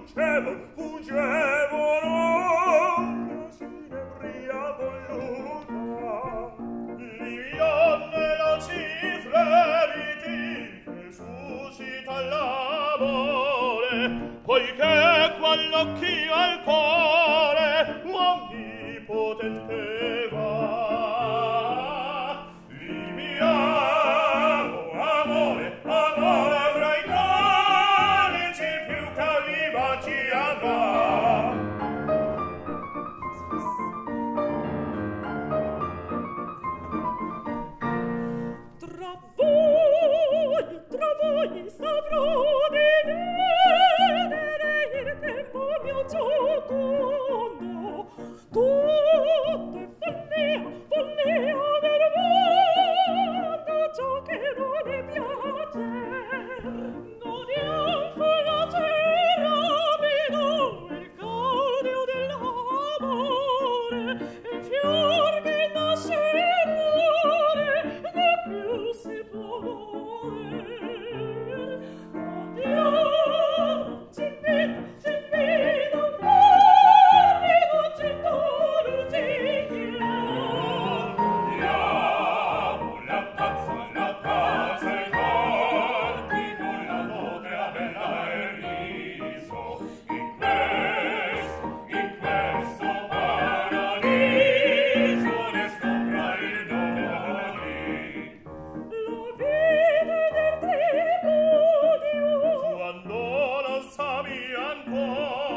poiché quall'occhi al cuore onnipotente va. Viviamo, amore, amore, fra i conici più calima ci avrà. Tra voi saprò di vedere il tempo mio giocondo, tutto è follia, follia del mondo, ciò che non è piacer. Godiam piacer rapido, il gaudio dell'amore, il fior che nasce in cuore, ne più si può voler. Godiam, ci vedo fuori, dolcetto lusinga. Godiamo la pazza e canti con la botea bella e riso, in questo paradiso ne scopra il doni. La vita del tripudio quando non savi ancora